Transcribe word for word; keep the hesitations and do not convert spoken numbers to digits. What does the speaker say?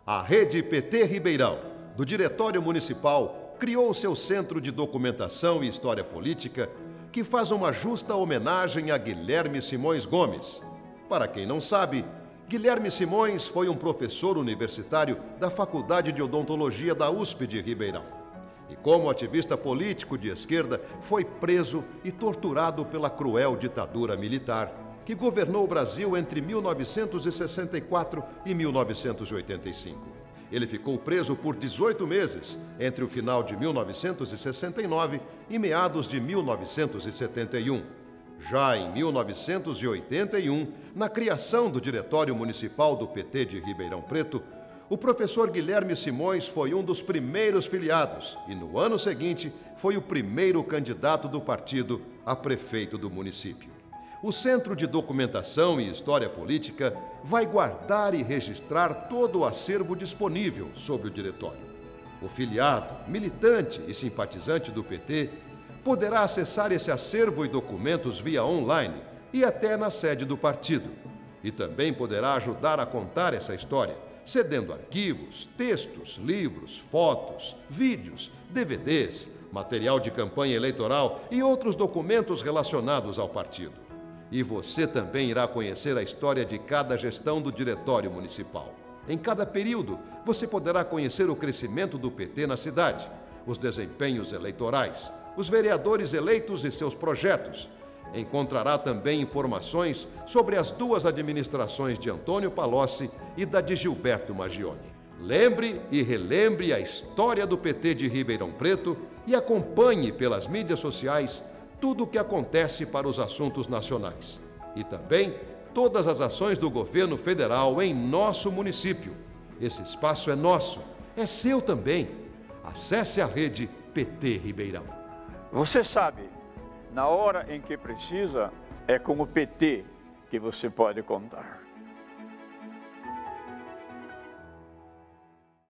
A Rede P T Ribeirão, do Diretório Municipal, criou seu Centro de Documentação e História Política, que faz uma justa homenagem a Guilherme Simões Gomes. Para quem não sabe, Guilherme Simões foi um professor universitário da Faculdade de Odontologia da U S P de Ribeirão. E como ativista político de esquerda, foi preso e torturado pela cruel ditadura militar, que governou o Brasil entre mil novecentos e sessenta e quatro e mil novecentos e oitenta e cinco. Ele ficou preso por dezoito meses, entre o final de mil novecentos e sessenta e nove e meados de mil novecentos e setenta e um. Já em mil novecentos e oitenta e um, na criação do Diretório Municipal do P T de Ribeirão Preto, o professor Guilherme Simões foi um dos primeiros filiados e, no ano seguinte, foi o primeiro candidato do partido a prefeito do município. O Centro de Documentação e História Política vai guardar e registrar todo o acervo disponível sobre o diretório. O filiado, militante e simpatizante do P T poderá acessar esse acervo e documentos via online e até na sede do partido. E também poderá ajudar a contar essa história, cedendo arquivos, textos, livros, fotos, vídeos, D V Ds, material de campanha eleitoral e outros documentos relacionados ao partido. E você também irá conhecer a história de cada gestão do Diretório Municipal. Em cada período, você poderá conhecer o crescimento do P T na cidade, os desempenhos eleitorais, os vereadores eleitos e seus projetos. Encontrará também informações sobre as duas administrações de Antônio Palocci e da de Gilberto Maggioni. Lembre e relembre a história do P T de Ribeirão Preto e acompanhe pelas mídias sociais tudo o que acontece para os assuntos nacionais. E também todas as ações do governo federal em nosso município. Esse espaço é nosso, é seu também. Acesse a rede P T Ribeirão. Você sabe, na hora em que precisa, é com o P T que você pode contar.